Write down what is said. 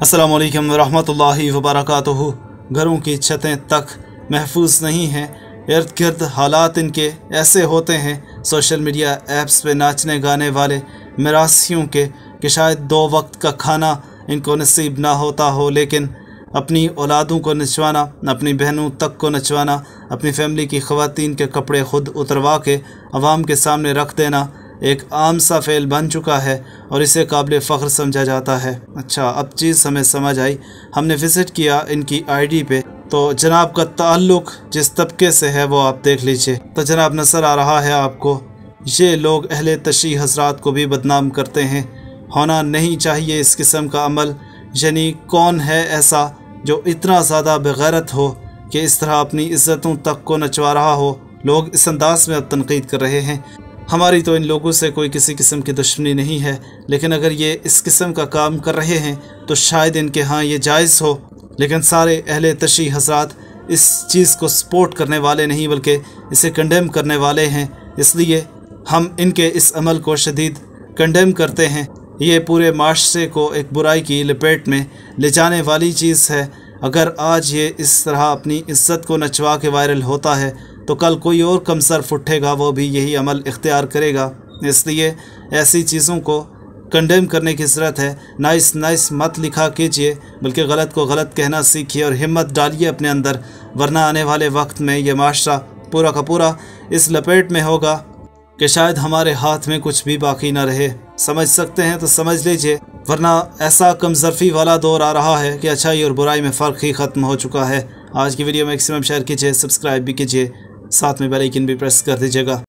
अस्सलामु अलैकुम रहमतुल्लाहि व बरकातुहू। घरों की छतें तक महफूज नहीं हैं। इर्द गिर्द हालात इनके ऐसे होते हैं सोशल मीडिया ऐप्स पे नाचने गाने वाले मिरासियों के कि शायद 2 वक्त का खाना इनको नसीब ना होता हो, लेकिन अपनी औलादों को नचवाना, अपनी बहनों तक को नचवाना, अपनी फैमिली की ख़वातीन के कपड़े ख़ुद उतरवा के अवाम के सामने रख देना एक आम सा फ़ेल बन चुका है और इसे काबिल फ़ख्र समझा जाता है। अच्छा, अब चीज़ हमें समझ आई। हमने विज़िट किया इनकी आईडी पे, तो जनाब का ताल्लुक़ जिस तबके से है वो आप देख लीजिए। तो जनाब नज़र आ रहा है आपको, ये लोग अहले तशरीह हज़रात को भी बदनाम करते हैं। होना नहीं चाहिए इस किस्म का अमल। यानी कौन है ऐसा जो इतना ज़्यादा बेगैरत हो कि इस तरह अपनी इज़्ज़तों तक को नचवा रहा हो। लोग इस अंदाज़ में अब तनकीद कर रहे हैं। हमारी तो इन लोगों से कोई किसी किस्म की दुश्मनी नहीं है, लेकिन अगर ये इस किस्म का काम कर रहे हैं तो शायद इनके यहाँ ये जायज़ हो। लेकिन सारे अहले तशरीह हज़रात इस चीज़ को सपोर्ट करने वाले नहीं बल्कि इसे कंडेम करने वाले हैं। इसलिए हम इनके इस अमल को शदीद कंडेम करते हैं। ये पूरे माशरे को एक बुराई की लपेट में ले जाने वाली चीज़ है। अगर आज ये इस तरह अपनी इज़्ज़त को नचवा के वायरल होता है तो कल कोई और कमसरफ उठेगा, वो भी यही अमल इख्तियार करेगा। इसलिए ऐसी चीज़ों को कंडेम करने की ज़रूरत है। नाइस मत लिखा कीजिए, बल्कि गलत को गलत कहना सीखिए और हिम्मत डालिए अपने अंदर, वरना आने वाले वक्त में ये माशरा पूरा का पूरा इस लपेट में होगा कि शायद हमारे हाथ में कुछ भी बाकी ना रहे। समझ सकते हैं तो समझ लीजिए, वरना ऐसा कमज़रफ़ी वाला दौर आ रहा है कि अच्छाई और बुराई में फ़र्क ही ख़त्म हो चुका है। आज की वीडियो मैक्सिमम शेयर कीजिए, सब्सक्राइब भी कीजिए, साथ में बेल आइकन भी प्रेस कर दीजिएगा।